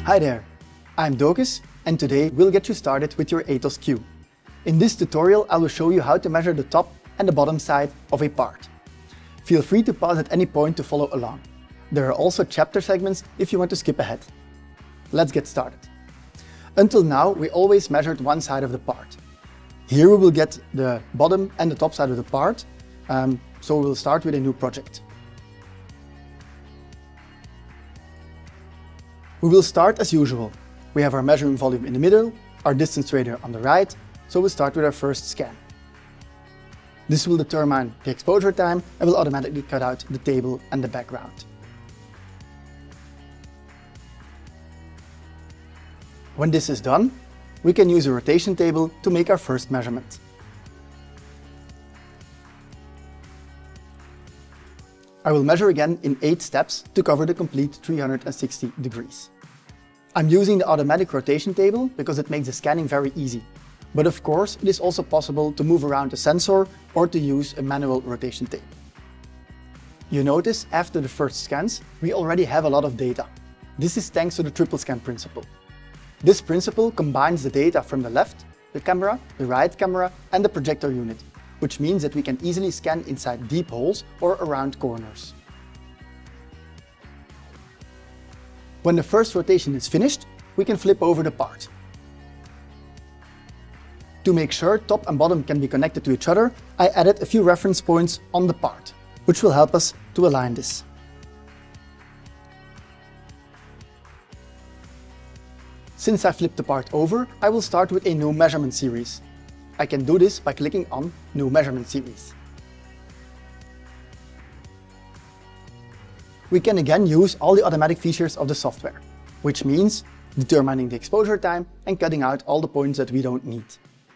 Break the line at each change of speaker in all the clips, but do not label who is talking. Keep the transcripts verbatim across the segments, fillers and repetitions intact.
Hi there, I'm Dokus, and today we'll get you started with your ATOS Q. In this tutorial I will show you how to measure the top and the bottom side of a part. Feel free to pause at any point to follow along. There are also chapter segments if you want to skip ahead. Let's get started. Until now we always measured one side of the part. Here we will get the bottom and the top side of the part, um, so we'll start with a new project. We will start as usual. We have our measuring volume in the middle, our distance radar on the right, so we'll start with our first scan. This will determine the exposure time and will automatically cut out the table and the background. When this is done, we can use a rotation table to make our first measurement. I will measure again in eight steps to cover the complete three hundred sixty degrees. I'm using the automatic rotation table because it makes the scanning very easy. But of course, it is also possible to move around the sensor or to use a manual rotation table. You notice after the first scans, we already have a lot of data. This is thanks to the triple scan principle. This principle combines the data from the left, the camera, the right camera and the projector unit, which means that we can easily scan inside deep holes or around corners. When the first rotation is finished, we can flip over the part. To make sure top and bottom can be connected to each other, I added a few reference points on the part, which will help us to align this. Since I flipped the part over, I will start with a new measurement series. I can do this by clicking on New Measurement Series. We can again use all the automatic features of the software, which means determining the exposure time and cutting out all the points that we don't need.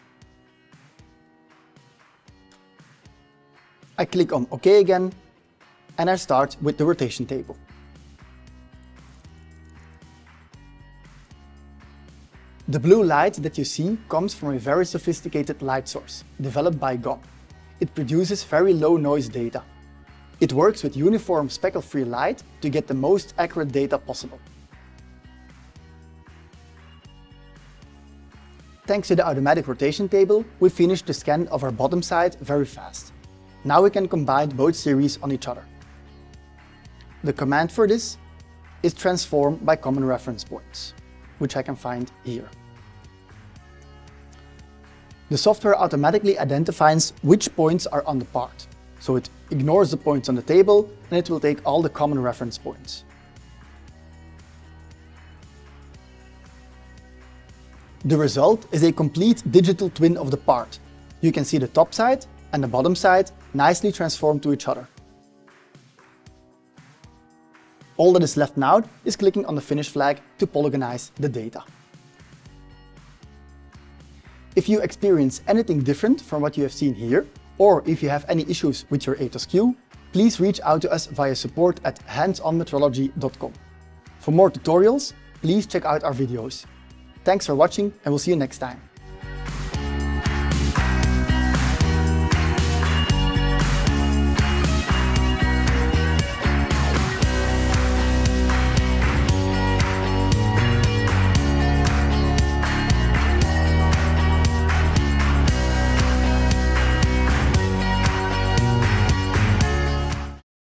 I click on OK again, and I start with the rotation table. The blue light that you see comes from a very sophisticated light source, developed by G O M. It produces very low noise data. It works with uniform speckle-free light to get the most accurate data possible. Thanks to the automatic rotation table, we finished the scan of our bottom side very fast. Now we can combine both series on each other. The command for this is transform by common reference points, which I can find here. The software automatically identifies which points are on the part, so it ignores the points on the table and it will take all the common reference points. The result is a complete digital twin of the part. You can see the top side and the bottom side nicely transformed to each other. All that is left now is clicking on the finish flag to polygonize the data. If you experience anything different from what you have seen here, or if you have any issues with your ATOS Q, please reach out to us via support at hands on metrology dot com. For more tutorials, please check out our videos. Thanks for watching and we'll see you next time.